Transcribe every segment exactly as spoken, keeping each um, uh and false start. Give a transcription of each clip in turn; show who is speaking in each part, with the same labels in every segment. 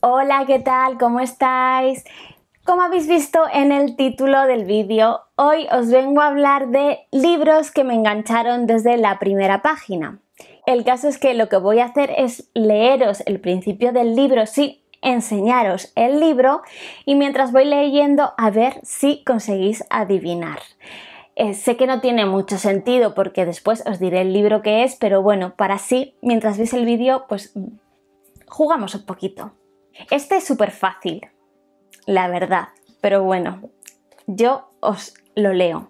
Speaker 1: Hola, ¿qué tal? ¿Cómo estáis? Como habéis visto en el título del vídeo, hoy os vengo a hablar de libros que me engancharon desde la primera página. El caso es que lo que voy a hacer es leeros el principio del libro, sí, enseñaros el libro y mientras voy leyendo a ver si conseguís adivinar. Eh, sé que no tiene mucho sentido porque después os diré el libro que es, pero bueno, para así, mientras veis el vídeo, pues jugamos un poquito. Este es súper fácil, la verdad, pero bueno, yo os lo leo.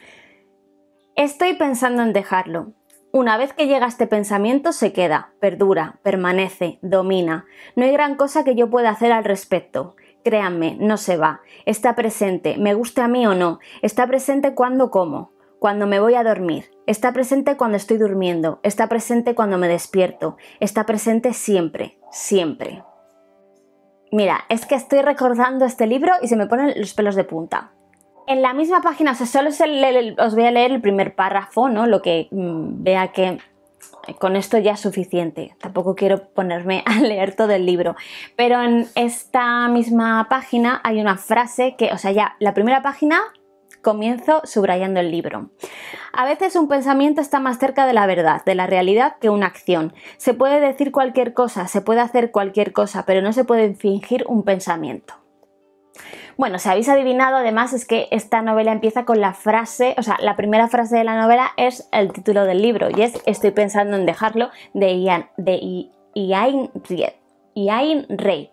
Speaker 1: Estoy pensando en dejarlo. Una vez que llega este pensamiento se queda, perdura, permanece, domina. No hay gran cosa que yo pueda hacer al respecto. Créanme, no se va. Está presente, me guste a mí o no. Está presente cuando como, cuando me voy a dormir. Está presente cuando estoy durmiendo. Está presente cuando me despierto. Está presente siempre, siempre. Mira, es que estoy recordando este libro y se me ponen los pelos de punta. En la misma página, o sea, solo es el, el, os voy a leer el primer párrafo, ¿no? Lo que mmm, vea que con esto ya es suficiente. Tampoco quiero ponerme a leer todo el libro. Pero en esta misma página hay una frase que, o sea, ya la primera página comienzo subrayando el libro. A veces un pensamiento está más cerca de la verdad, de la realidad, que una acción. Se puede decir cualquier cosa, se puede hacer cualquier cosa, pero no se puede fingir un pensamiento. Bueno, si habéis adivinado, además, es que esta novela empieza con la frase, o sea, la primera frase de la novela es el título del libro y es Estoy pensando en dejarlo, de Ian, de Iain Reid.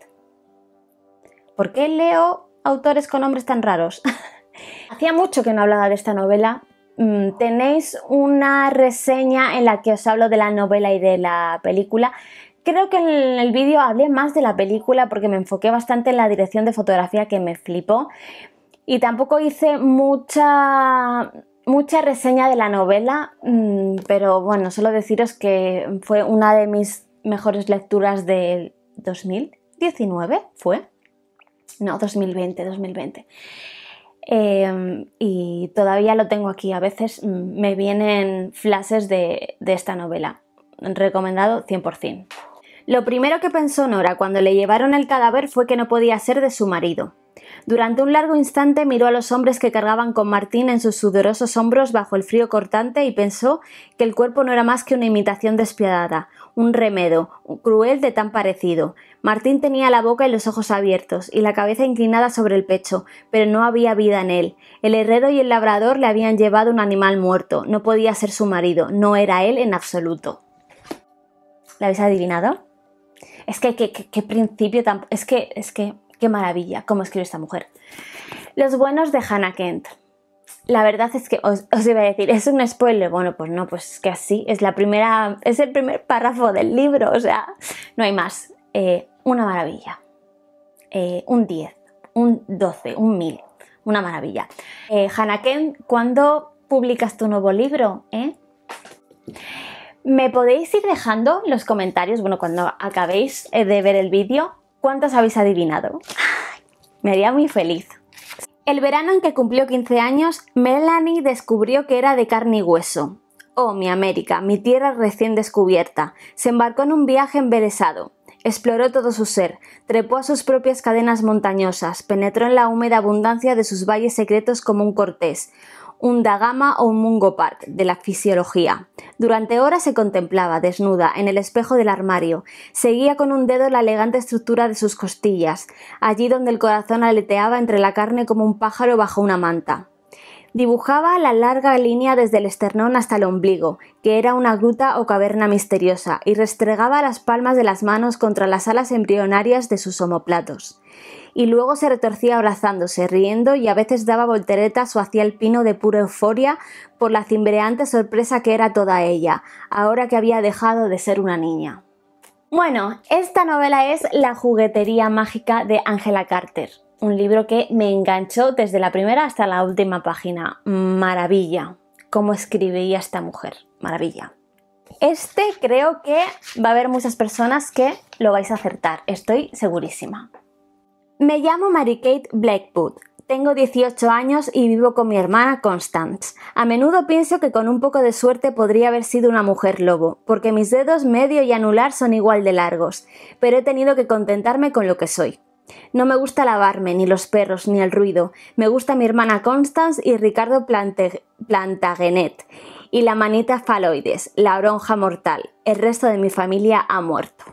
Speaker 1: ¿Por qué leo autores con nombres tan raros? Hacía mucho que no hablaba de esta novela. Tenéis una reseña en la que os hablo de la novela y de la película. Creo que en el vídeo hablé más de la película porque me enfoqué bastante en la dirección de fotografía que me flipó y tampoco hice mucha, mucha reseña de la novela, pero bueno, solo deciros que fue una de mis mejores lecturas del dos mil diecinueve, ¿fue? No, dos mil veinte, dos mil veinte. Eh, y todavía lo tengo aquí, a veces me vienen flashes de, de esta novela. Recomendado cien por cien. Lo primero que pensó Nora cuando le llevaron el cadáver fue que no podía ser de su marido. Durante un largo instante miró a los hombres que cargaban con Martín en sus sudorosos hombros bajo el frío cortante y pensó que el cuerpo no era más que una imitación despiadada, un remedo, cruel de tan parecido. Martín tenía la boca y los ojos abiertos y la cabeza inclinada sobre el pecho, pero no había vida en él. El herrero y el labrador le habían llevado un animal muerto, no podía ser su marido, no era él en absoluto. ¿La habéis adivinado? Es que qué, qué, qué principio tan... Es que, es que, qué maravilla cómo escribe esta mujer. Los buenos de Hannah Kent. La verdad es que os, os iba a decir, ¿es un spoiler? Bueno, pues no, pues es que así, es la primera, es el primer párrafo del libro, o sea, no hay más. Eh, una maravilla. Eh, un diez, un doce, un mil, una maravilla. Eh, Hannah Kent, ¿cuándo publicas tu nuevo libro? ¿Eh? Me podéis ir dejando los comentarios, bueno, cuando acabéis de ver el vídeo, ¿cuántos habéis adivinado? Me haría muy feliz. El verano en que cumplió quince años, Melanie descubrió que era de carne y hueso. Oh, mi América, mi tierra recién descubierta. Se embarcó en un viaje embelesado. Exploró todo su ser, trepó a sus propias cadenas montañosas, penetró en la húmeda abundancia de sus valles secretos como un cortés, un Da Gama o un Mungo Park de la fisiología. Durante horas se contemplaba, desnuda, en el espejo del armario. Seguía con un dedo la elegante estructura de sus costillas, allí donde el corazón aleteaba entre la carne como un pájaro bajo una manta. Dibujaba la larga línea desde el esternón hasta el ombligo, que era una gruta o caverna misteriosa, y restregaba las palmas de las manos contra las alas embrionarias de sus omóplatos. Y luego se retorcía abrazándose, riendo y a veces daba volteretas o hacía el pino de pura euforia por la cimbreante sorpresa que era toda ella, ahora que había dejado de ser una niña. Bueno, esta novela es La juguetería mágica de Angela Carter, un libro que me enganchó desde la primera hasta la última página. Maravilla, cómo escribía esta mujer, maravilla. Este creo que va a haber muchas personas que lo vais a acertar, estoy segurísima. Me llamo Mary Kate Blackwood. Tengo dieciocho años y vivo con mi hermana Constance. A menudo pienso que con un poco de suerte podría haber sido una mujer lobo, porque mis dedos medio y anular son igual de largos, pero he tenido que contentarme con lo que soy. No me gusta lavarme, ni los perros, ni el ruido. Me gusta mi hermana Constance y Ricardo Plante Plantagenet, y la manita faloides, la oronja mortal. El resto de mi familia ha muerto.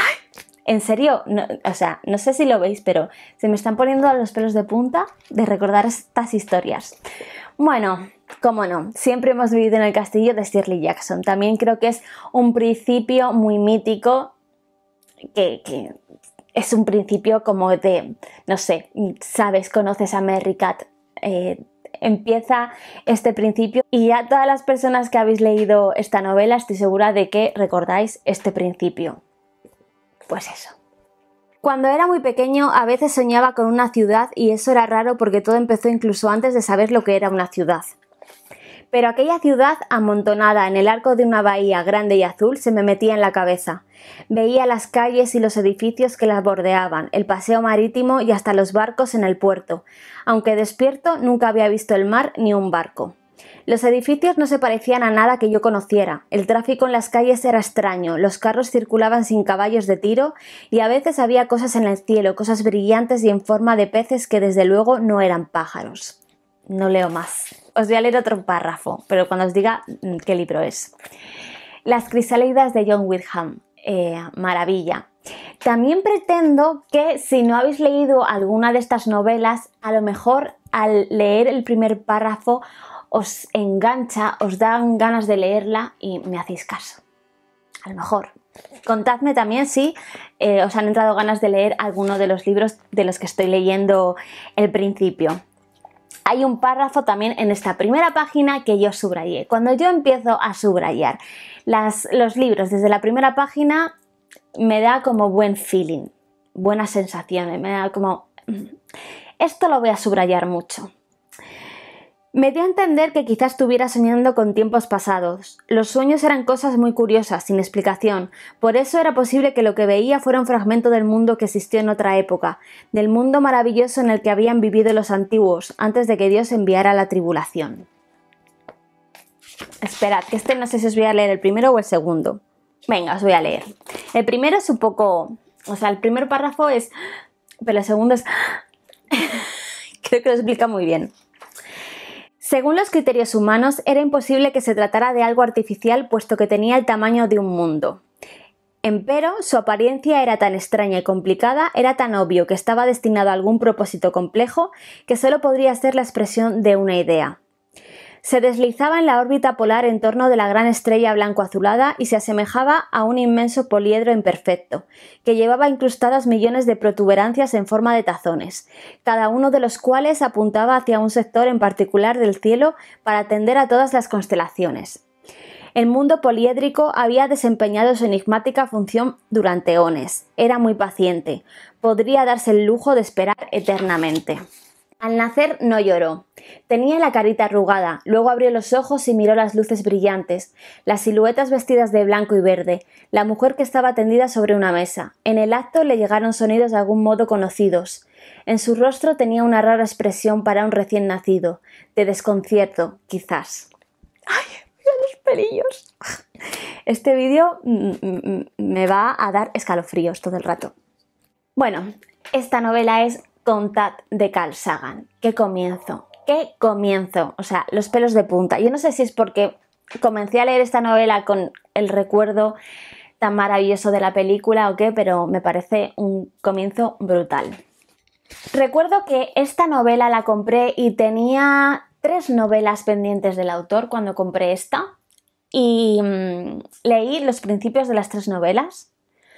Speaker 1: En serio, no, o sea, no sé si lo veis, pero se me están poniendo los pelos de punta de recordar estas historias. Bueno, cómo no, siempre hemos vivido en el castillo de Shirley Jackson. También creo que es un principio muy mítico, que, que es un principio como de, no sé, sabes, conoces a Merry Cat, eh, empieza este principio y ya todas las personas que habéis leído esta novela estoy segura de que recordáis este principio. Pues eso. Cuando era muy pequeño a veces soñaba con una ciudad y eso era raro porque todo empezó incluso antes de saber lo que era una ciudad. Pero aquella ciudad amontonada en el arco de una bahía grande y azul se me metía en la cabeza. Veía las calles y los edificios que las bordeaban, el paseo marítimo y hasta los barcos en el puerto. Aunque despierto nunca había visto el mar ni un barco. Los edificios no se parecían a nada que yo conociera, el tráfico en las calles era extraño, los carros circulaban sin caballos de tiro y a veces había cosas en el cielo, cosas brillantes y en forma de peces que desde luego no eran pájaros. No leo más. Os voy a leer otro párrafo, pero cuando os diga qué libro es. Las crisálidas de John Wyndham. Eh, maravilla. También pretendo que si no habéis leído alguna de estas novelas, a lo mejor al leer el primer párrafo os engancha, os dan ganas de leerla y me hacéis caso. A lo mejor. Contadme también si eh, os han entrado ganas de leer alguno de los libros de los que estoy leyendo el principio. Hay un párrafo también en esta primera página que yo subrayé. Cuando yo empiezo a subrayar las, los libros desde la primera página, me da como buen feeling, buenas sensaciones, me da como... Esto lo voy a subrayar mucho. Me dio a entender que quizás estuviera soñando con tiempos pasados. Los sueños eran cosas muy curiosas, sin explicación. Por eso era posible que lo que veía fuera un fragmento del mundo que existió en otra época, del mundo maravilloso en el que habían vivido los antiguos, antes de que Dios enviara la tribulación. Esperad, que este no sé si os voy a leer el primero o el segundo. Venga, os voy a leer. El primero es un poco... O sea, el primer párrafo es... Pero el segundo es... Creo que lo explica muy bien. Según los criterios humanos, era imposible que se tratara de algo artificial puesto que tenía el tamaño de un mundo. Empero, su apariencia era tan extraña y complicada, era tan obvio que estaba destinado a algún propósito complejo, que solo podría ser la expresión de una idea. Se deslizaba en la órbita polar en torno de la gran estrella blanco-azulada y se asemejaba a un inmenso poliedro imperfecto, que llevaba incrustadas millones de protuberancias en forma de tazones, cada uno de los cuales apuntaba hacia un sector en particular del cielo para atender a todas las constelaciones. El mundo poliédrico había desempeñado su enigmática función durante eones. Era muy paciente. Podría darse el lujo de esperar eternamente. Al nacer no lloró. Tenía la carita arrugada, luego abrió los ojos y miró las luces brillantes, las siluetas vestidas de blanco y verde, la mujer que estaba tendida sobre una mesa. En el acto le llegaron sonidos de algún modo conocidos. En su rostro tenía una rara expresión para un recién nacido, de desconcierto, quizás. ¡Ay, mira los pelillos! Este vídeo me va a dar escalofríos todo el rato. Bueno, esta novela es Contat de Carl Sagan. ¡Qué comienzo! ¡Qué comienzo! O sea, los pelos de punta. Yo no sé si es porque comencé a leer esta novela con el recuerdo tan maravilloso de la película o qué, pero me parece un comienzo brutal. Recuerdo que esta novela la compré y tenía tres novelas pendientes del autor cuando compré esta y mmm, leí los principios de las tres novelas.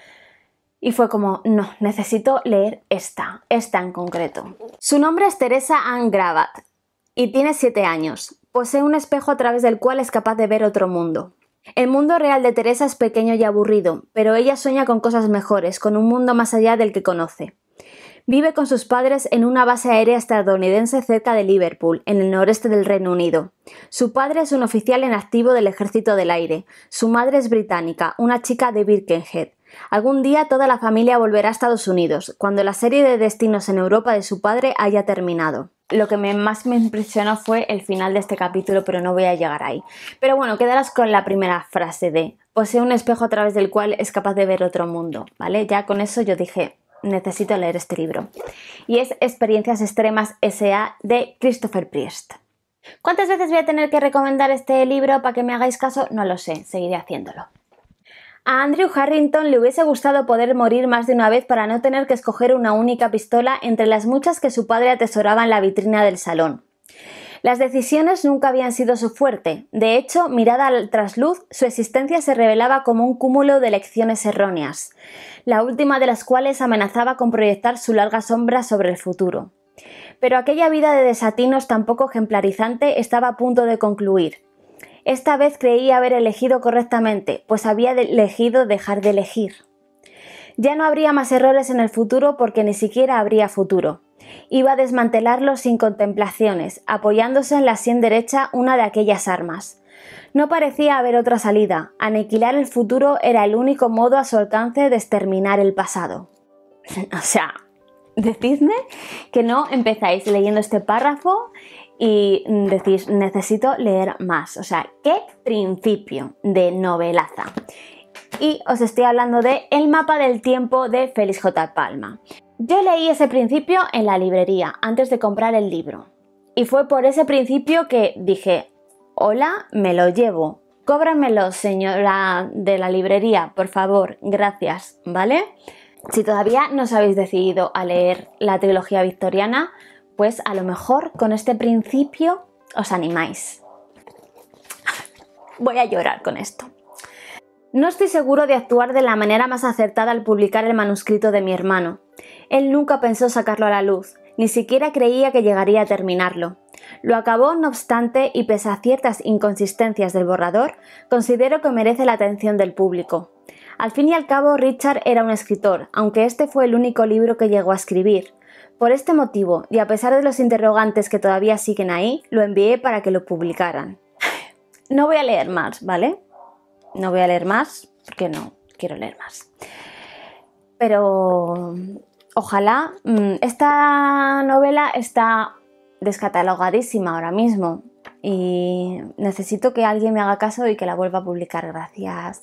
Speaker 1: Y fue como, no, necesito leer esta, esta en concreto. Su nombre es Teresa Ann Gravatt y tiene siete años. Posee un espejo a través del cual es capaz de ver otro mundo. El mundo real de Teresa es pequeño y aburrido, pero ella sueña con cosas mejores, con un mundo más allá del que conoce. Vive con sus padres en una base aérea estadounidense cerca de Liverpool, en el noreste del Reino Unido. Su padre es un oficial en activo del Ejército del Aire. Su madre es británica, una chica de Birkenhead. Algún día toda la familia volverá a Estados Unidos, cuando la serie de destinos en Europa de su padre haya terminado. lo que me, más me impresionó fue el final de este capítulo, pero no voy a llegar ahí. Pero bueno, quedaros con la primera frase de posee un espejo a través del cual es capaz de ver otro mundo, ¿vale? Ya con eso yo dije, necesito leer este libro. Y es Experiencias Extremas S A de Christopher Priest. ¿Cuántas veces voy a tener que recomendar este libro para que me hagáis caso? No lo sé, seguiré haciéndolo. A Andrew Harrington le hubiese gustado poder morir más de una vez para no tener que escoger una única pistola entre las muchas que su padre atesoraba en la vitrina del salón. Las decisiones nunca habían sido su fuerte. De hecho, mirada al trasluz, su existencia se revelaba como un cúmulo de elecciones erróneas, la última de las cuales amenazaba con proyectar su larga sombra sobre el futuro. Pero aquella vida de desatinos tan poco ejemplarizante estaba a punto de concluir. Esta vez creía haber elegido correctamente, pues había elegido dejar de elegir. Ya no habría más errores en el futuro porque ni siquiera habría futuro. Iba a desmantelarlos sin contemplaciones, apoyándose en la sien derecha una de aquellas armas. No parecía haber otra salida. Aniquilar el futuro era el único modo a su alcance de exterminar el pasado. O sea, decidme que no empezáis leyendo este párrafo y decís, necesito leer más. O sea, qué principio de novelaza. Y os estoy hablando de El mapa del tiempo de Félix J. Palma. Yo leí ese principio en la librería antes de comprar el libro. Y fue por ese principio que dije, hola, me lo llevo. Cóbramelo, señora de la librería, por favor, gracias, ¿vale? Si todavía no os habéis decidido a leer la trilogía victoriana, pues a lo mejor con este principio os animáis. Voy a llorar con esto. No estoy seguro de actuar de la manera más acertada al publicar el manuscrito de mi hermano. Él nunca pensó sacarlo a la luz, ni siquiera creía que llegaría a terminarlo. Lo acabó, no obstante, y pese a ciertas inconsistencias del borrador, considero que merece la atención del público. Al fin y al cabo, Richard era un escritor, aunque este fue el único libro que llegó a escribir. Por este motivo, y a pesar de los interrogantes que todavía siguen ahí, lo envié para que lo publicaran. No voy a leer más, ¿vale? No voy a leer más, porque no quiero leer más. Pero ojalá, esta novela está descatalogadísima ahora mismo y necesito que alguien me haga caso y que la vuelva a publicar, gracias.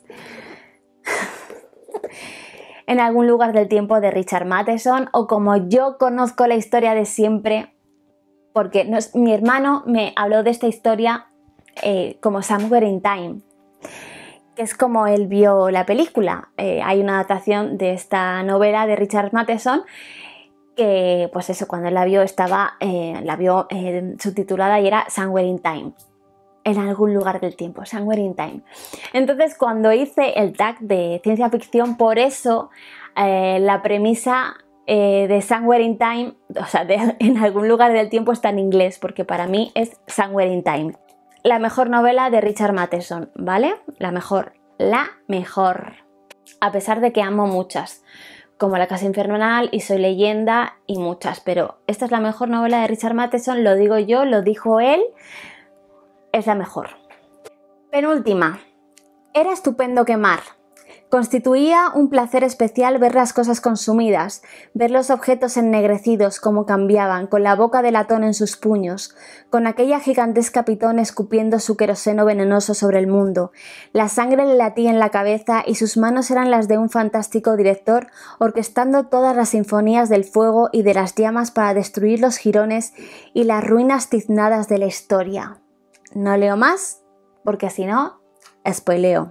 Speaker 1: En algún lugar del tiempo de Richard Matheson, o como yo conozco la historia de siempre, porque no es, mi hermano me habló de esta historia eh, como Somewhere in Time, que es como él vio la película. Eh, hay una adaptación de esta novela de Richard Matheson que, pues eso, cuando él la vio estaba, eh, la vio eh, subtitulada y era Somewhere in Time. En algún lugar del tiempo, Somewhere in Time. Entonces, cuando hice el tag de ciencia ficción, por eso eh, la premisa eh, de Somewhere in Time, o sea, de, en algún lugar del tiempo está en inglés, porque para mí es Somewhere in Time. La mejor novela de Richard Matheson, ¿vale? La mejor, la mejor. A pesar de que amo muchas, como La Casa Infernal y Soy Leyenda y muchas, pero esta es la mejor novela de Richard Matheson, lo digo yo, lo dijo él. Es la mejor. Penúltima. Era estupendo quemar. Constituía un placer especial ver las cosas consumidas, ver los objetos ennegrecidos cómo cambiaban, con la boca de latón en sus puños, con aquella gigantesca pitón escupiendo su queroseno venenoso sobre el mundo. La sangre le latía en la cabeza y sus manos eran las de un fantástico director, orquestando todas las sinfonías del fuego y de las llamas para destruir los jirones y las ruinas tiznadas de la historia. No leo más, porque si no, spoileo.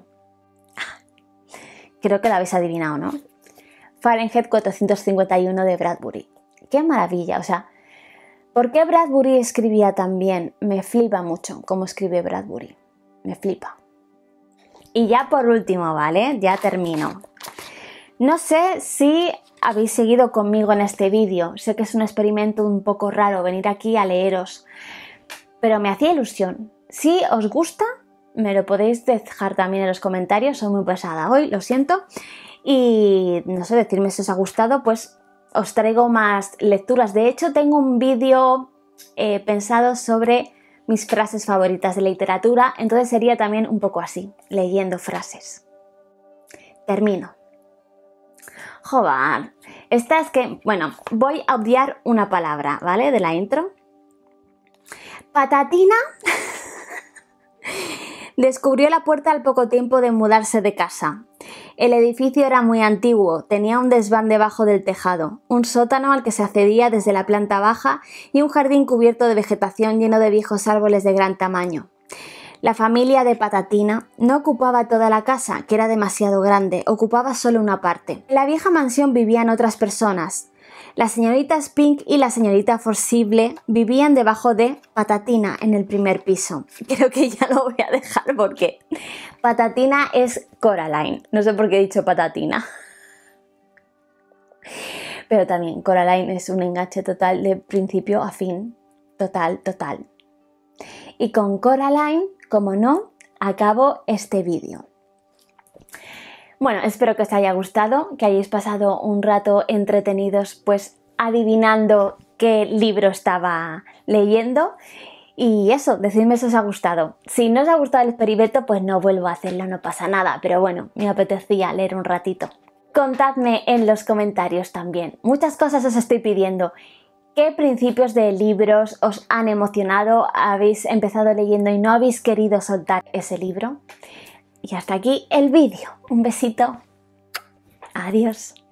Speaker 1: Creo que lo habéis adivinado, ¿no? Fahrenheit cuatrocientos cincuenta y uno de Bradbury. ¡Qué maravilla! O sea, ¿por qué Bradbury escribía tan bien? Me flipa mucho cómo escribe Bradbury. Me flipa. Y ya por último, ¿vale? Ya termino. No sé si habéis seguido conmigo en este vídeo. Sé que es un experimento un poco raro venir aquí a leeros, pero me hacía ilusión. Si os gusta, me lo podéis dejar también en los comentarios. Soy muy pesada hoy, lo siento. Y no sé, decirme si os ha gustado, pues os traigo más lecturas. De hecho, tengo un vídeo eh, pensado sobre mis frases favoritas de literatura, entonces sería también un poco así, leyendo frases. Termino. Joder, esta es que, bueno, voy a obviar una palabra, ¿vale? De la intro. Patatina descubrió la puerta al poco tiempo de mudarse de casa. El edificio era muy antiguo, tenía un desván debajo del tejado, un sótano al que se accedía desde la planta baja y un jardín cubierto de vegetación lleno de viejos árboles de gran tamaño. La familia de Patatina no ocupaba toda la casa, que era demasiado grande, ocupaba solo una parte. En la vieja mansión vivían otras personas. La señorita Spink y la señorita Forcible vivían debajo de Patatina en el primer piso. Creo que ya lo voy a dejar porque Patatina es Coraline. No sé por qué he dicho Patatina. Pero también Coraline es un enganche total de principio a fin. Total, total. Y con Coraline, como no, acabo este vídeo. Bueno, espero que os haya gustado, que hayáis pasado un rato entretenidos pues adivinando qué libro estaba leyendo. Y eso, decidme si os ha gustado. Si no os ha gustado el experimento, pues no vuelvo a hacerlo, no pasa nada. Pero bueno, me apetecía leer un ratito. Contadme en los comentarios también. Muchas cosas os estoy pidiendo. ¿Qué principios de libros os han emocionado? ¿Habéis empezado leyendo y no habéis querido soltar ese libro? Y hasta aquí el vídeo. Un besito. Adiós.